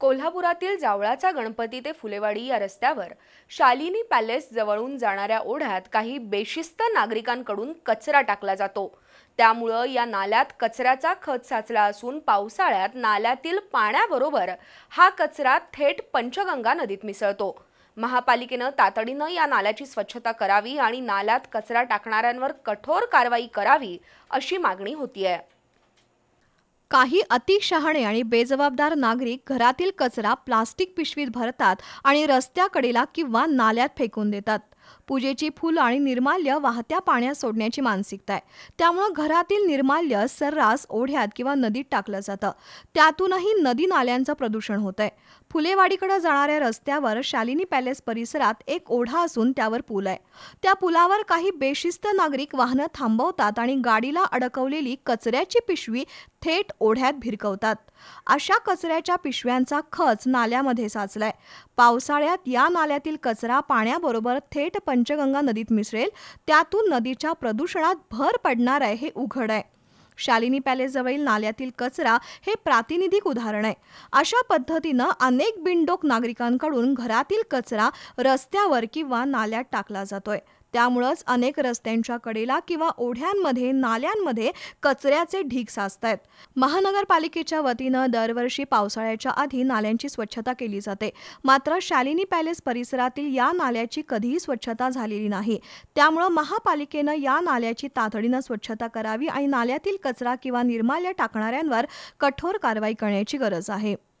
कोल्हापुरातील जावळाचा गणपती ते फुलेवाडी या रस्त्यावर शालिनी पॅलेस जवळून जाणाऱ्या ओढ्यात काही बेशिस्त नागरिकांकडून कचरा टाकला जातो। त्यामुळे या नाल्यात कचऱ्याचा खच साचला असून पावसाळ्यात नाल्यातील पाण्याबरोबर हा कचरा थेट पंचगंगा नदीत मिसळतो। महापालिकेने तातडीने या नाल्याची स्वच्छता करावी आणि नाल्यात कचरा टाकणाऱ्यांवर कठोर कारवाई करावी अशी मागणी होतीये। काही अतिशहाणे आणि बेजबाबदार नागरिक घरातील कचरा प्लास्टिक पिशवीत भरतात आणि रस्त्याकडेला किंवा नाल्यात फेकून देतात। पूजेची फुलं आणि निर्माल्य वाहत्या पाण्यात सोडण्याची मानसिकता आहे। त्यामुळे घरातील निर्माल्य सर्रास ओढ्यात किंवा नदीत टाकलं जातं। त्यातूनही नदी नाल्यांचं प्रदूषण होतंय। फुलेवाडीकडे जाणाऱ्या रस्त्यावर शालिनी पॅलेस परिसरात एक ओढा असून त्यावर पूल आहे। त्या पुलावर काही बेशिस्त नागरिक वाहनं थांबवतात आणि गाडीला अडकवलेली कचऱ्याची पिशवी थेट ओढ्यात भिरकवतात। अशा कचऱ्याच्या पिशव्यांचा खच नाल्यामध्ये साचलाय। पावसाळ्यात या नाल्यातील कचरा पाण्याबरोबर थेट पंचगंगा नदीत मिसळेल, त्यातून नदीच्या प्रदूषणात भर पडणार आहे हे उघड आहे। शालिनी पॅलेस जवळील नाल्यातील कचरा हे प्रातिनिधिक उदाहरण आहे। अशा पद्धतीनं अनेक बिनडोक नागरिकांकडून घरातील कचरा रस्त्यावर किंवा नाल्यात टाकला जातोय। त्यामुळेच अनेक रस्त्यांच्या कडेला किंवा ओढ्यांमध्ये नाल्यांमध्ये कचऱ्याचे ढीग साचतायत। महानगरपालिकेच्या वतीनं दरवर्षी पावसाळ्याच्या आधी नाल्यांची स्वच्छता केली जाते, मात्र शालिनी पॅलेस परिसरातील या नाल्याची कधीही स्वच्छता झालेली नाही। त्यामुळे महापालिकेनं या नाल्याची तातडीनं स्वच्छता करावी आणि नाल्यातील कचरा किंवा निर्माल्य टाकणाऱ्यांवर कठोर कारवाई करण्याची गरज आहे।